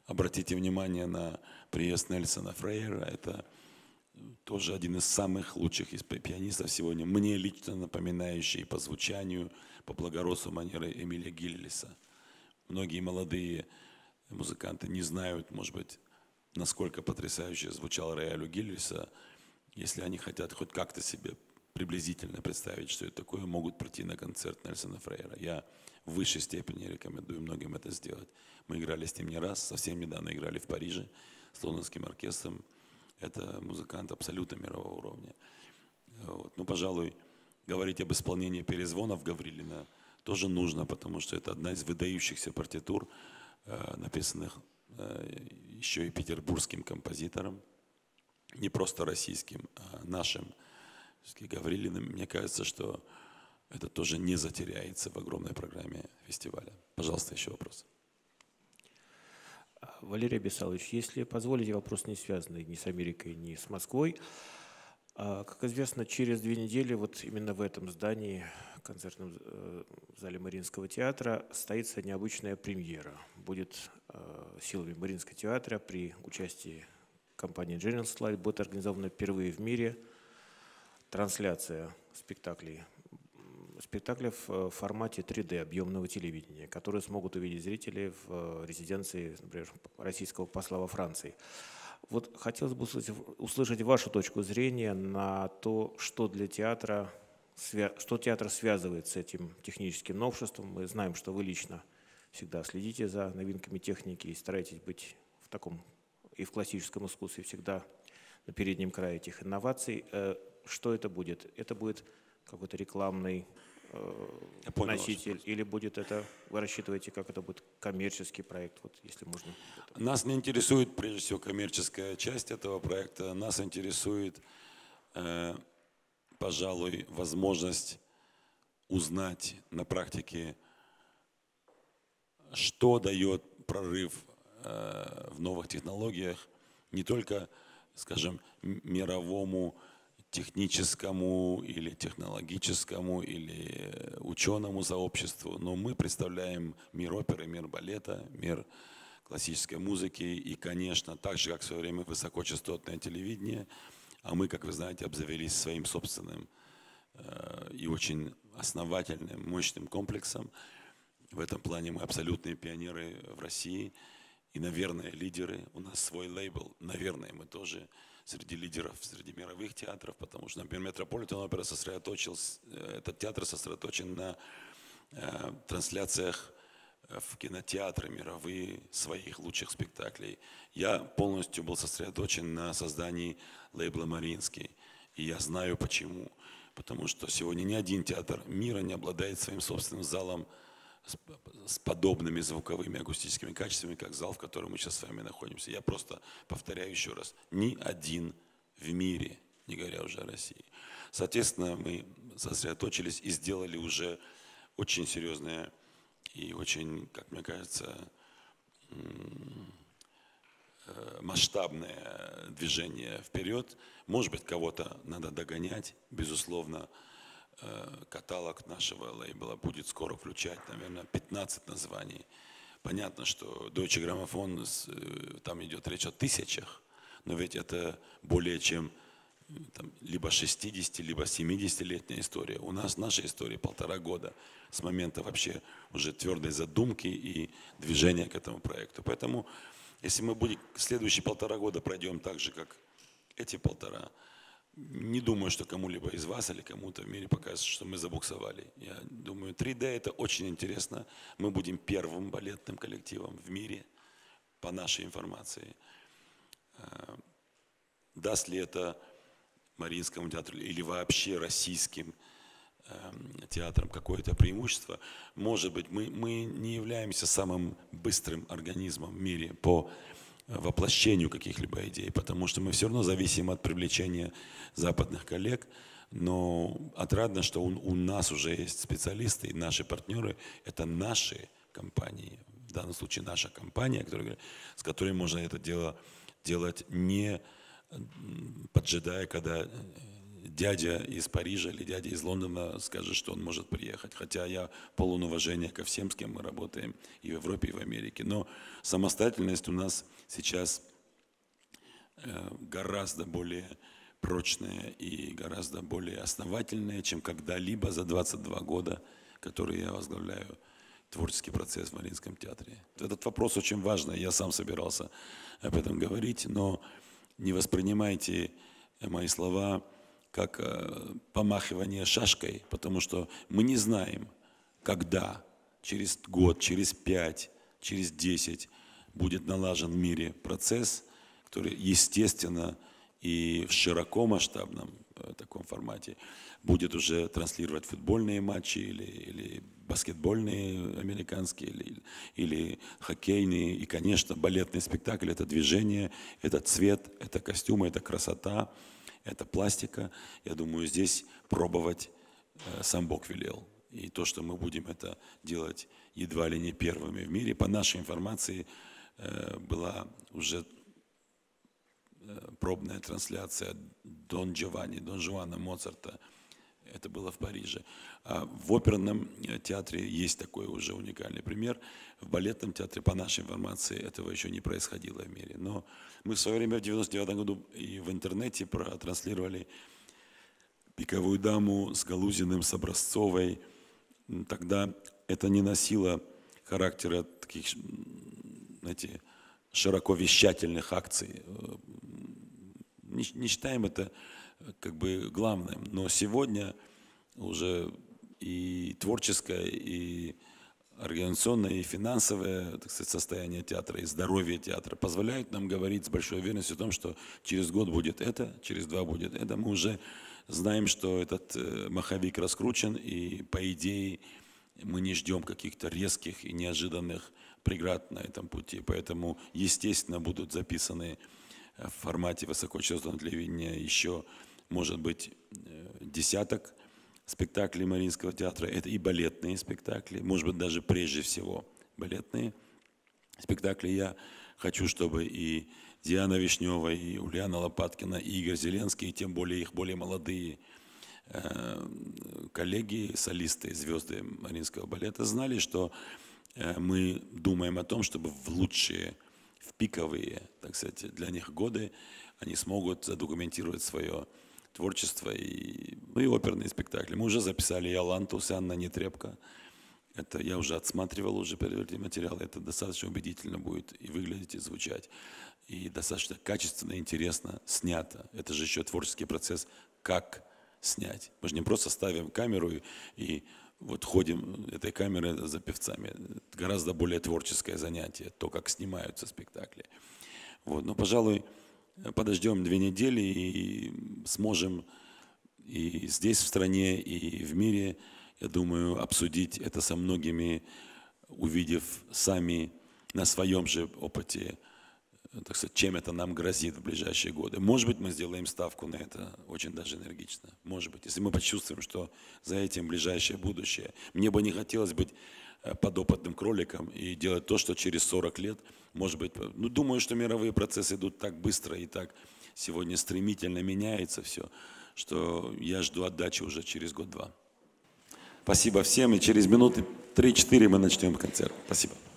обратите внимание на приезд Нельсона Фрейера. Это тоже один из самых лучших пианистов сегодня, мне лично напоминающий по звучанию, по благородству манеры Эмиля Гиллиса. Многие молодые музыканты не знают, может быть, насколько потрясающе звучал рояль у Гиллиса. Если они хотят хоть как-то себе приблизительно представить, что это такое, могут прийти на концерт Нельсона Фрейера. Я в высшей степени рекомендую многим это сделать. Мы играли с ним не раз, совсем недавно играли в Париже с лондонским оркестром. Это музыкант абсолютно мирового уровня. Вот. Ну, пожалуй, говорить об исполнении перезвонов Гаврилина тоже нужно, потому что это одна из выдающихся партитур, написанных еще и петербургским композитором, не просто российским, а нашим Гаврилиным. Мне кажется, что это тоже не затеряется в огромной программе фестиваля. Пожалуйста, еще вопрос. Валерий Абисалович, если позволите, вопрос не связанный ни с Америкой, ни с Москвой. Как известно, через 2 недели вот именно в этом здании, концертном зале Мариинского театра, состоится необычная премьера. Будет силами Мариинского театра при участии компании General Slide будет организована впервые в мире трансляция спектаклей в формате 3D объемного телевидения, которые смогут увидеть зрители в резиденции, например, российского посла во Франции. Вот хотелось бы услышать вашу точку зрения на то, что для театра, что театр связывает с этим техническим новшеством. Мы знаем, что вы лично всегда следите за новинками техники и стараетесь быть в таком и в классическом искусстве всегда на переднем крае этих инноваций. Что это будет? Это будет какой-то рекламный носитель, или будет это, вы рассчитываете, как это будет коммерческий проект, вот, если можно? Нас не интересует, прежде всего, коммерческая часть этого проекта. Нас интересует, пожалуй, возможность узнать на практике, что дает прорыв в новых технологиях не только, скажем, мировому техническому или технологическому или ученому сообществу, но мы представляем мир оперы, мир балета, мир классической музыки и, конечно, так же, как в свое время высокочастотное телевидение, а мы, как вы знаете, обзавелись своим собственным и очень основательным, мощным комплексом. В этом плане мы абсолютные пионеры в России и, наверное, лидеры. У нас свой лейбл, наверное, мы тоже среди лидеров, среди мировых театров, потому что, например, Метрополитен опера этот театр сосредоточен на трансляциях в кинотеатры мировые своих лучших спектаклей. Я полностью был сосредоточен на создании лейбла «Мариинский». И я знаю почему. Потому что сегодня ни один театр мира не обладает своим собственным залом с подобными звуковыми акустическими качествами, как зал, в котором мы сейчас с вами находимся. Я просто повторяю еще раз, ни один в мире, не говоря уже о России. Соответственно, мы сосредоточились и сделали уже очень серьезное и очень, как мне кажется, масштабное движение вперед. Может быть, кого-то надо догонять, безусловно. Каталог нашего лейбла будет скоро включать, наверное, 15 названий. Понятно, что Deutsche Grammophon, там идет речь о тысячах, но ведь это более чем там, либо 60, либо 70-летняя история. У нас наша история 1,5 года с момента вообще уже твердой задумки и движения к этому проекту. Поэтому, если мы будем следующие 1,5 года пройдем так же, как эти 1,5, не думаю, что кому-либо из вас или кому-то в мире покажется, что мы забуксовали. Я думаю, 3D это очень интересно. Мы будем первым балетным коллективом в мире, по нашей информации. Даст ли это Мариинскому театру или вообще российским театрам какое-то преимущество? Может быть, мы не являемся самым быстрым организмом в мире по воплощению каких-либо идей, потому что мы все равно зависим от привлечения западных коллег, но отрадно, что у нас уже есть специалисты, и наши партнеры – это наши компании, в данном случае наша компания, с которой можно это дело делать, не поджидая, когда дядя из Парижа или дядя из Лондона скажет, что он может приехать. Хотя я полон уважения ко всем, с кем мы работаем и в Европе, и в Америке. Но самостоятельность у нас сейчас гораздо более прочная и гораздо более основательная, чем когда-либо за 22 года, которые я возглавляю творческий процесс в Мариинском театре. Этот вопрос очень важный, я сам собирался об этом говорить, но не воспринимайте мои слова как помахивание шашкой, потому что мы не знаем, когда, через год, через 5, через 10 будет налажен в мире процесс, который, естественно, и в широкомасштабном таком формате будет уже транслировать футбольные матчи или баскетбольные американские, или хоккейные. И, конечно, балетный спектакль – это движение, это цвет, это костюмы, это красота, это пластика. Я думаю, здесь пробовать сам Бог велел. И то, что мы будем это делать едва ли не первыми в мире, по нашей информации, была уже пробная трансляция Дон Жуана Моцарта. Это было в Париже. А в оперном театре есть такой уже уникальный пример. В балетном театре, по нашей информации, этого еще не происходило в мире. Но мы в свое время в 1999 году и в интернете протранслировали «Пиковую даму» с Галузиным, с Образцовой. Тогда это не носило характера таких, знаете, широко вещательных акций. Не считаем это как бы главным, но сегодня уже и творческое, и организационное, и финансовое, так сказать, состояние театра, и здоровье театра позволяют нам говорить с большой уверенностью о том, что через год будет это, через 2 будет это. Мы уже знаем, что этот маховик раскручен, и по идее мы не ждем каких-то резких и неожиданных преград на этом пути. Поэтому, естественно, будут записаны в формате высокочастотного телевидения еще, может быть, десяток спектаклей Мариинского театра. Это и балетные спектакли, может быть, даже прежде всего балетные спектакли. Я хочу, чтобы и Диана Вишнева, и Ульяна Лопаткина, и Игорь Зеленский, и тем более их более молодые коллеги, солисты, звезды Мариинского балета знали, что мы думаем о том, чтобы в лучшие, в пиковые, так сказать, для них годы они смогут задокументировать свое творчество и оперные спектакли. Мы уже записали и «Алантус», и «Анна Нетребко». Это я уже отсматривал уже предварительные материалы. Это достаточно убедительно будет и выглядеть, и звучать. И достаточно качественно, интересно снято. Это же еще творческий процесс, как снять. Мы же не просто ставим камеру и вот ходим этой камерой за певцами. Это гораздо более творческое занятие, то, как снимаются спектакли. Вот. Но, пожалуй, подождем 2 недели и сможем и здесь, в стране, и в мире, я думаю, обсудить это со многими, увидев сами на своем же опыте, так сказать, чем это нам грозит в ближайшие годы. Может быть, мы сделаем ставку на это очень даже энергично. Может быть, если мы почувствуем, что за этим ближайшее будущее. Мне бы не хотелось быть подопытным кроликом и делать то, что через 40 лет, может быть, ну, думаю, что мировые процессы идут так быстро и так сегодня стремительно меняется все, что я жду отдачи уже через 1-2 года. Спасибо всем, и через минуты 3-4 мы начнем концерт. Спасибо.